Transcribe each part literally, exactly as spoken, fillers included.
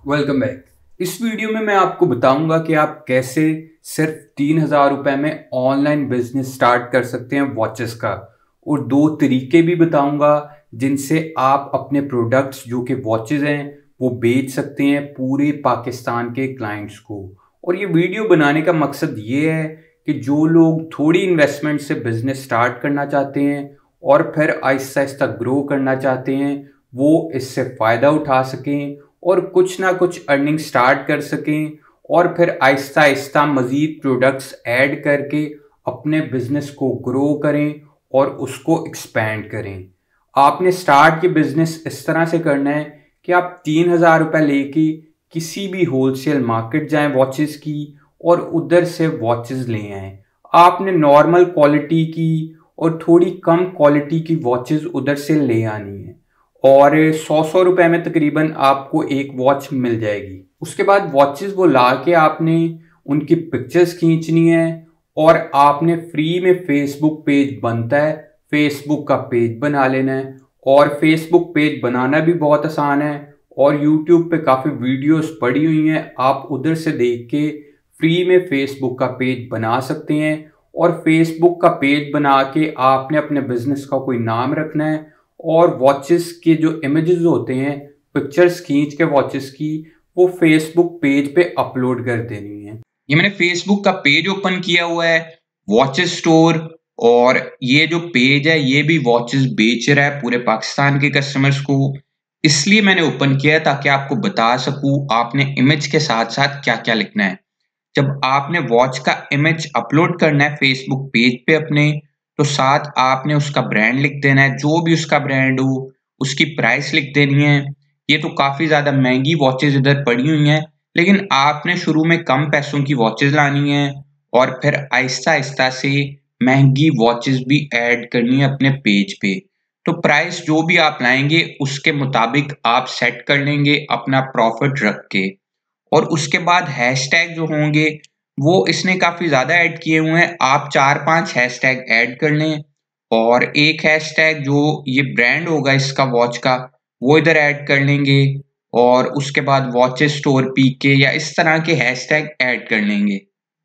Welcome back. इस video में मैं आपको बताऊंगा कि आप कैसे सिर्फ तीन हजार रुपए में ऑनलाइन बिजनेस स्टार्ट कर सकते हैं वॉचेस का, और दो तरीके भी बताऊंगा जिनसे आप अपने प्रोडक्ट्स जो कि वॉचेस हैं वो बेच सकते हैं पूरे पाकिस्तान के क्लाइंट्स को। और ये वीडियो बनाने का मकसद ये है कि जो लोग थोड़ी इन्वेस्टमेंट से बिजनेस स्टार्ट करना चाहते हैं और फिर आहिस्ता आहिस्ता ग्रो करना चाहते हैं वो इससे फ़ायदा उठा सकें और कुछ ना कुछ अर्निंग स्टार्ट कर सकें, और फिर आहिस्ता आहिस्ता मज़ीद प्रोडक्ट्स ऐड करके अपने बिजनेस को ग्रो करें और उसको एक्सपेंड करें। आपने स्टार्ट ये बिजनेस इस तरह से करना है कि आप तीन हज़ार रुपये लेके किसी भी होलसेल मार्केट जाएं वॉचेस की और उधर से वॉचेस ले आएं। आपने नॉर्मल क्वालिटी की और थोड़ी कम क्वालिटी की वॉचेस उधर से ले आनी है और सौ सौ रुपए में तकरीबन आपको एक वॉच मिल जाएगी। उसके बाद वॉचेस वो ला के आपने उनकी पिक्चर्स खींचनी है और आपने फ्री में फेसबुक पेज बनता है, फेसबुक का पेज बना लेना है। और फेसबुक पेज बनाना भी बहुत आसान है और यूट्यूब पे काफ़ी वीडियोस पड़ी हुई हैं, आप उधर से देख के फ्री में फेसबुक का पेज बना सकते हैं। और फेसबुक का पेज बना के आपने अपने बिजनेस का कोई नाम रखना है और वॉचेस के जो इमेजेस होते हैं, पिक्चर्स खींच के वॉचेस की, वो फेसबुक पेज पे अपलोड कर देनी है। ये मैंने फेसबुक का पेज ओपन किया हुआ है, वॉचेस स्टोर। और ये जो पेज है ये भी वॉचेस बेच रहा है पूरे पाकिस्तान के कस्टमर्स को। इसलिए मैंने ओपन किया है ताकि आपको बता सकूं आपने इमेज के साथ साथ क्या क्या लिखना है। जब आपने वॉच का इमेज अपलोड करना है फेसबुक पेज पे अपने, तो साथ आपने उसका ब्रांड लिख देना है, जो भी उसका ब्रांड हो, उसकी प्राइस लिख देनी है। ये तो काफी ज्यादा महंगी वॉचेस इधर पड़ी हुई हैं, लेकिन आपने शुरू में कम पैसों की वॉचेस लानी है और फिर आहिस्ता आहिस्ता से महंगी वॉचेस भी ऐड करनी है अपने पेज पे। तो प्राइस जो भी आप लाएंगे उसके मुताबिक आप सेट कर लेंगे अपना प्रॉफिट रख के। और उसके बाद हैशटैग जो होंगे वो इसने काफी ज्यादा ऐड किए हुए हैं, आप चार पांच हैशटैग ऐड कर लें। और एक हैशटैग जो ये ब्रांड होगा इसका वॉच का वो इधर ऐड कर लेंगे। और उसके बाद वॉचेस स्टोर पीके या इस तरह के हैशटैग ऐड कर लेंगे।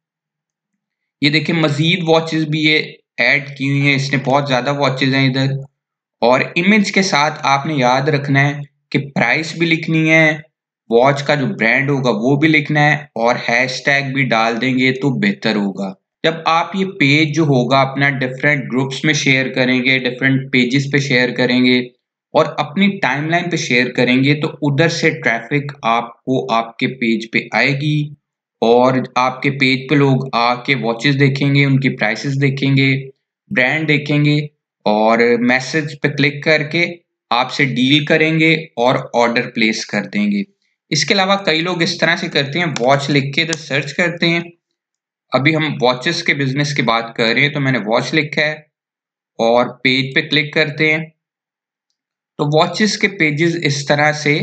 ये देखिए मजीद वॉचेस भी ये ऐड की हुई हैं, इसने बहुत ज्यादा वॉचेस हैं इधर। और इमेज के साथ आपने याद रखना है कि प्राइस भी लिखनी है, वॉच का जो ब्रांड होगा वो भी लिखना है और हैशटैग भी डाल देंगे तो बेहतर होगा। जब आप ये पेज जो होगा अपना डिफरेंट ग्रुप्स में शेयर करेंगे, डिफरेंट पेजेस पे शेयर करेंगे और अपनी टाइमलाइन पे शेयर करेंगे, तो उधर से ट्रैफिक आपको आपके पेज पे आएगी और आपके पेज पे लोग आके वॉचेस देखेंगे, उनकी प्राइसेस देखेंगे, ब्रांड देखेंगे और मैसेज पे क्लिक करके आपसे डील करेंगे और ऑर्डर प्लेस कर देंगे। इसके अलावा कई लोग इस तरह से करते हैं, वॉच लिख के तो सर्च करते हैं। अभी हम वॉचेस के बिजनेस की बात कर रहे हैं, तो मैंने वॉच लिखा है और पेज पे क्लिक करते हैं तो वॉचेस के पेजेस इस तरह से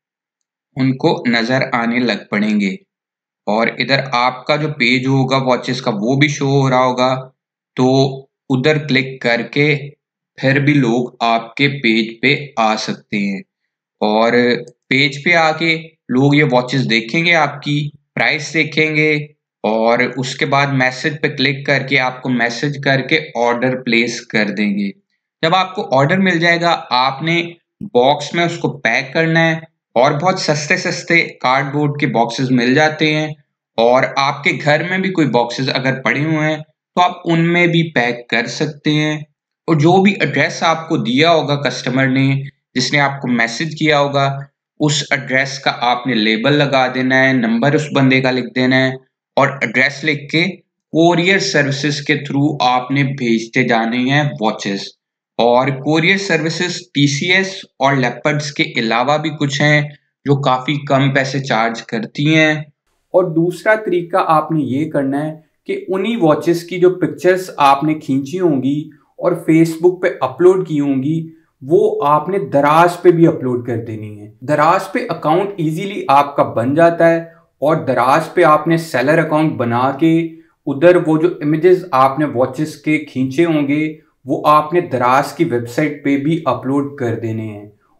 उनको नजर आने लग पड़ेंगे। और इधर आपका जो पेज होगा वॉचेस का वो भी शो हो रहा होगा, तो उधर क्लिक करके फिर भी लोग आपके पेज पे आ सकते हैं। और पेज पे आके लोग ये वॉचेस देखेंगे, आपकी प्राइस देखेंगे और उसके बाद मैसेज पे क्लिक करके आपको मैसेज करके ऑर्डर प्लेस कर देंगे। जब आपको ऑर्डर मिल जाएगा आपने बॉक्स में उसको पैक करना है और बहुत सस्ते सस्ते कार्डबोर्ड के बॉक्सेस मिल जाते हैं। और आपके घर में भी कोई बॉक्सेस अगर पड़े हुए हैं तो आप उनमें भी पैक कर सकते हैं। और जो भी एड्रेस आपको दिया होगा कस्टमर ने, जिसने आपको मैसेज किया होगा, उस एड्रेस का आपने लेबल लगा देना है, नंबर उस बंदे का लिख देना है और एड्रेस लिख के कोरियर सर्विसेज के थ्रू आपने भेजते जाने हैं वॉचेस। और कोरियर सर्विसेज टीसीएस और लेपर्ड्स के अलावा भी कुछ हैं जो काफी कम पैसे चार्ज करती हैं। और दूसरा तरीका आपने ये करना है कि उन्हीं वॉचेस की जो पिक्चर्स आपने खींची होंगी और फेसबुक पे अपलोड की होंगी वो आपने दराज पे भी अपलोड कर देनी है। दराज पे अकाउंट इजीली आपका बन जाता है और दराज पे आपने सेलर अकाउंट बना के उधर वो जो इमेजेस आपने वॉचेस के खींचे होंगे वो आपने दराज की वेबसाइट पे भी अपलोड कर देने हैं।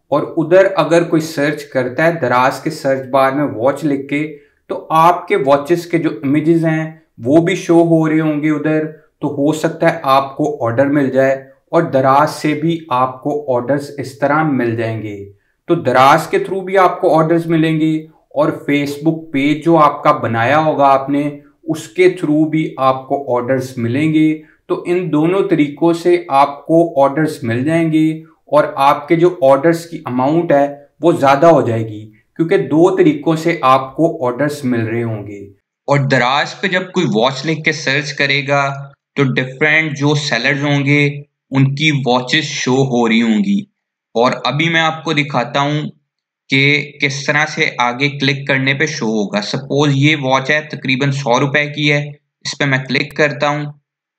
और उधर अगर कोई सर्च करता है दराज के सर्च बार में वॉच लिख के, तो आपके वॉचेस के जो इमेजेस हैं वो भी शो हो रहे होंगे उधर। तो हो सकता है आपको ऑर्डर मिल जाए और दराज से भी आपको ऑर्डर्स इस तरह मिल जाएंगे। तो दराज के थ्रू भी आपको ऑर्डर्स मिलेंगे और फेसबुक पेज जो आपका बनाया होगा आपने उसके थ्रू भी आपको ऑर्डर्स मिलेंगे। तो इन दोनों तरीकों से आपको ऑर्डर्स मिल जाएंगे और आपके जो ऑर्डर्स की अमाउंट है वो ज़्यादा हो जाएगी, क्योंकि दो तरीकों से आपको ऑर्डर्स मिल रहे होंगे। और दराज पे जब कोई वॉच लिख के सर्च करेगा तो डिफरेंट जो सेलर्स होंगे उनकी वॉचेस शो हो रही होंगी। और अभी मैं आपको दिखाता हूँ कि किस तरह से आगे क्लिक करने पे शो होगा। सपोज ये वॉच है तकरीबन सौ रुपए की है, इस पे मैं क्लिक करता हूँ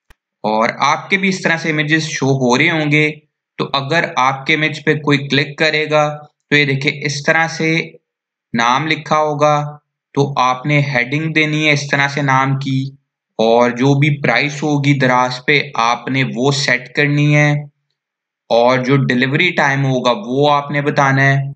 और आपके भी इस तरह से इमेजेस शो हो रहे होंगे। तो अगर आपके इमेज पे कोई क्लिक करेगा तो ये देखिए इस तरह से नाम लिखा होगा, तो आपने हेडिंग देनी है इस तरह से नाम की, और जो भी प्राइस होगी दराज पे आपने वो सेट करनी है, और जो डिलीवरी टाइम होगा वो आपने बताना है,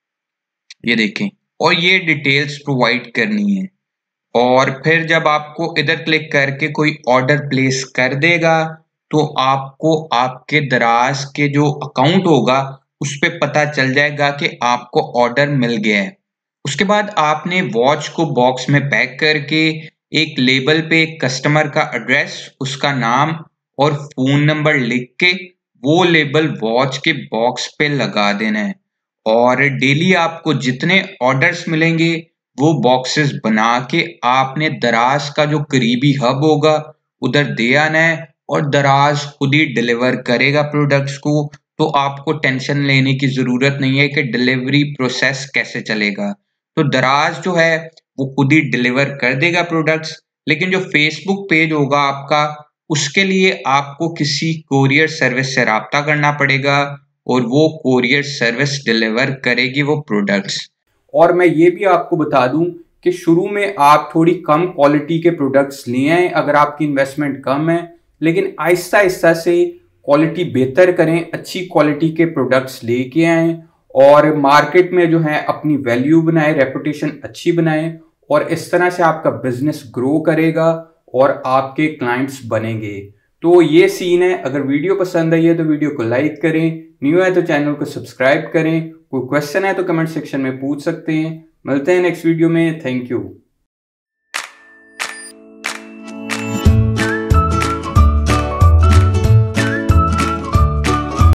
ये देखें, और ये डिटेल्स प्रोवाइड करनी है। और फिर जब आपको इधर क्लिक करके कोई ऑर्डर प्लेस कर देगा तो आपको आपके दराज के जो अकाउंट होगा उस पे पता चल जाएगा कि आपको ऑर्डर मिल गया है। उसके बाद आपने वॉच को बॉक्स में पैक करके एक लेबल पे कस्टमर का एड्रेस, उसका नाम और फोन नंबर लिख के वो लेबल वॉच के बॉक्स पे लगा देना है। और डेली आपको जितने ऑर्डर्स मिलेंगे वो बॉक्सेस बना के आपने दराज का जो करीबी हब होगा उधर दे आना है और दराज खुद ही डिलीवर करेगा प्रोडक्ट्स को। तो आपको टेंशन लेने की जरूरत नहीं है कि डिलीवरी प्रोसेस कैसे चलेगा। तो दराज जो है वो खुद ही डिलीवर कर देगा प्रोडक्ट्स। लेकिन जो फेसबुक पेज होगा आपका उसके लिए आपको किसी कोरियर सर्विस से राब्ता करना पड़ेगा और वो कोरियर सर्विस डिलीवर करेगी वो प्रोडक्ट्स। और मैं ये भी आपको बता दूं कि शुरू में आप थोड़ी कम क्वालिटी के प्रोडक्ट्स ले आए अगर आपकी इन्वेस्टमेंट कम है, लेकिन आहिस्ता आहिस्ता से क्वालिटी बेहतर करें, अच्छी क्वालिटी के प्रोडक्ट्स लेके आएँ और मार्केट में जो है अपनी वैल्यू बनाए, रेपुटेशन अच्छी बनाएं, और इस तरह से आपका बिजनेस ग्रो करेगा और आपके क्लाइंट्स बनेंगे। तो ये सीन है। अगर वीडियो पसंद आई है तो वीडियो को लाइक करें, न्यू है तो चैनल को सब्सक्राइब करें, कोई क्वेश्चन है तो कमेंट सेक्शन में पूछ सकते हैं। मिलते हैं नेक्स्ट वीडियो में। Thank you.